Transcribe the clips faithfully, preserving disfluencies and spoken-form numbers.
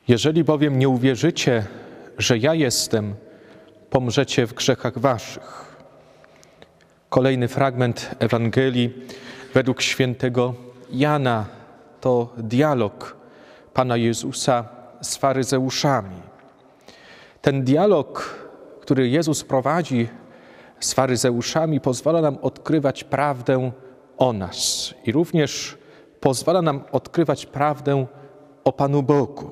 Jeżeli bowiem nie uwierzycie, że ja jestem, pomrzecie w grzechach waszych. Kolejny fragment Ewangelii według świętego Jana to dialog Pana Jezusa z faryzeuszami. Ten dialog, który Jezus prowadzi z faryzeuszami, pozwala nam odkrywać prawdę o nas i również pozwala nam odkrywać prawdę o Panu Bogu.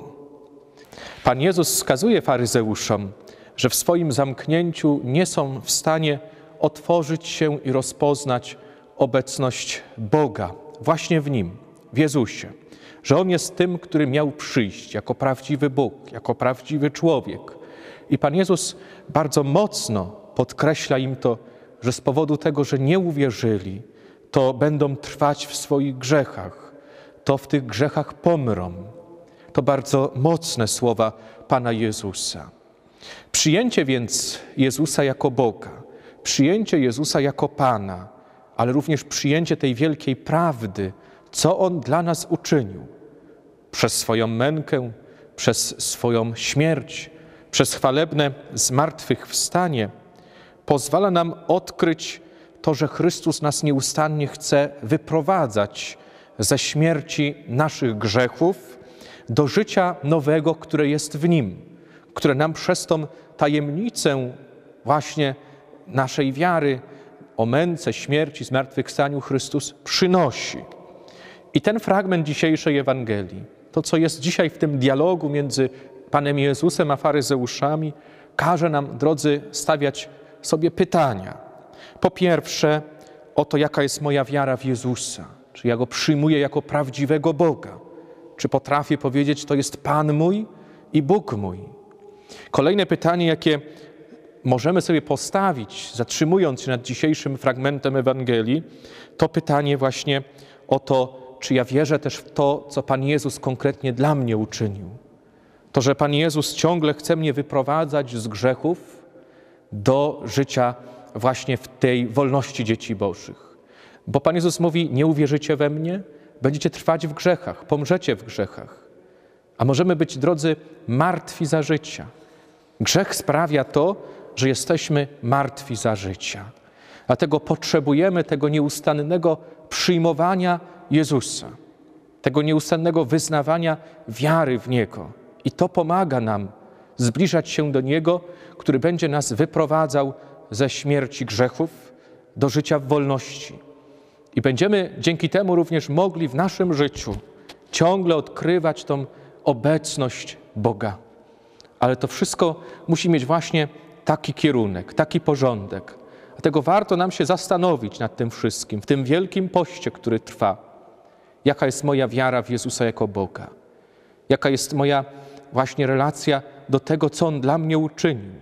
Pan Jezus wskazuje faryzeuszom, że w swoim zamknięciu nie są w stanie otworzyć się i rozpoznać obecność Boga właśnie w Nim, w Jezusie. Że On jest tym, który miał przyjść jako prawdziwy Bóg, jako prawdziwy człowiek. I Pan Jezus bardzo mocno podkreśla im to, że z powodu tego, że nie uwierzyli, to będą trwać w swoich grzechach, to w tych grzechach pomrą. To bardzo mocne słowa Pana Jezusa. Przyjęcie więc Jezusa jako Boga, przyjęcie Jezusa jako Pana, ale również przyjęcie tej wielkiej prawdy, co On dla nas uczynił. Przez swoją mękę, przez swoją śmierć, przez chwalebne zmartwychwstanie pozwala nam odkryć to, że Chrystus nas nieustannie chce wyprowadzać ze śmierci naszych grzechów do życia nowego, które jest w Nim, które nam przez tą tajemnicę właśnie naszej wiary o męce, śmierci, zmartwychwstaniu Chrystus przynosi. I ten fragment dzisiejszej Ewangelii, to co jest dzisiaj w tym dialogu między Panem Jezusem a faryzeuszami, każe nam, drodzy, stawiać sobie pytania. Po pierwsze, o to, jaka jest moja wiara w Jezusa. Czy ja Go przyjmuję jako prawdziwego Boga? Czy potrafię powiedzieć, to jest Pan mój i Bóg mój? Kolejne pytanie, jakie możemy sobie postawić, zatrzymując się nad dzisiejszym fragmentem Ewangelii, to pytanie właśnie o to, czy ja wierzę też w to, co Pan Jezus konkretnie dla mnie uczynił. To, że Pan Jezus ciągle chce mnie wyprowadzać z grzechów do życia właśnie w tej wolności dzieci Bożych. Bo Pan Jezus mówi, nie uwierzycie we mnie, będziecie trwać w grzechach, pomrzecie w grzechach. A możemy być, drodzy, martwi za życia. Grzech sprawia to, że jesteśmy martwi za życia. Dlatego potrzebujemy tego nieustannego przyjmowania Jezusa, tego nieustannego wyznawania wiary w Niego. I to pomaga nam zbliżać się do Niego, który będzie nas wyprowadzał ze śmierci grzechów do życia w wolności. I będziemy dzięki temu również mogli w naszym życiu ciągle odkrywać tą obecność Boga. Ale to wszystko musi mieć właśnie taki kierunek, taki porządek. Dlatego warto nam się zastanowić nad tym wszystkim, w tym wielkim poście, który trwa. Jaka jest moja wiara w Jezusa jako Boga? Jaka jest moja właśnie relacja do tego, co On dla mnie uczynił?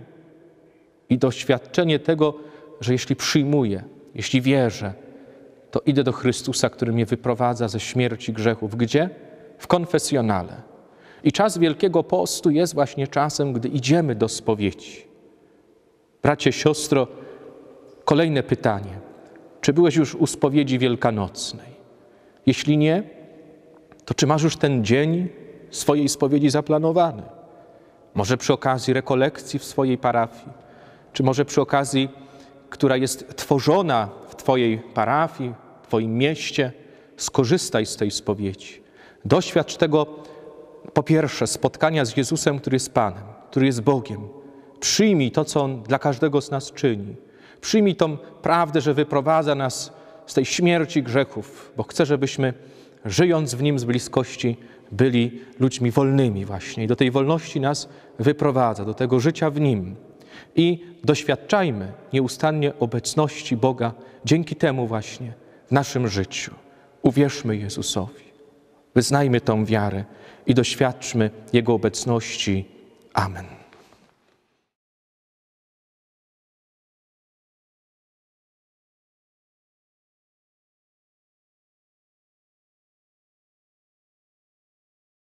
I doświadczenie tego, że jeśli przyjmuję, jeśli wierzę, to idę do Chrystusa, który mnie wyprowadza ze śmierci grzechów. Gdzie? W konfesjonale. I czas Wielkiego Postu jest właśnie czasem, gdy idziemy do spowiedzi. Bracie, siostro, kolejne pytanie. Czy byłeś już u spowiedzi wielkanocnej? Jeśli nie, to czy masz już ten dzień swojej spowiedzi zaplanowany? Może przy okazji rekolekcji w swojej parafii? Czy może przy okazji, która jest tworzona w Twojej parafii, w Twoim mieście? Skorzystaj z tej spowiedzi. Doświadcz tego, po pierwsze, spotkania z Jezusem, który jest Panem, który jest Bogiem. Przyjmij to, co On dla każdego z nas czyni. Przyjmij tą prawdę, że wyprowadza nas z tej śmierci grzechów, bo chce, żebyśmy, żyjąc w Nim z bliskości, byli ludźmi wolnymi właśnie. I do tej wolności nas wyprowadza, do tego życia w Nim. I doświadczajmy nieustannie obecności Boga dzięki temu właśnie w naszym życiu. Uwierzmy Jezusowi, wyznajmy tą wiarę i doświadczmy Jego obecności. Amen.